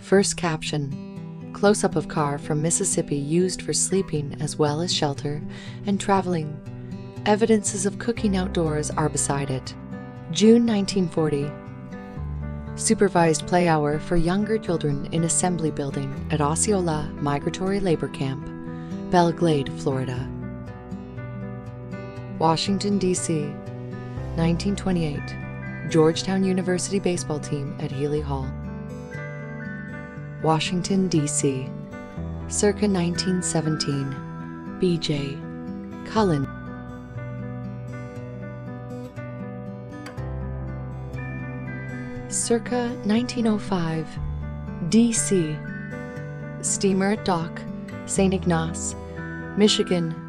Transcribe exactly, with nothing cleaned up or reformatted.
First caption: close-up of car from Mississippi used for sleeping as well as shelter and traveling. Evidences of cooking outdoors are beside it. June nineteen forty. Supervised play hour for younger children in assembly building at Osceola Migratory Labor Camp, Belle Glade, Florida. Washington, D C, nineteen twenty-eight. Georgetown University baseball team at Healy Hall. Washington, D C, circa nineteen seventeen. B J Cullen. Circa nineteen oh five. D C, steamer at dock, Saint Ignace, Michigan,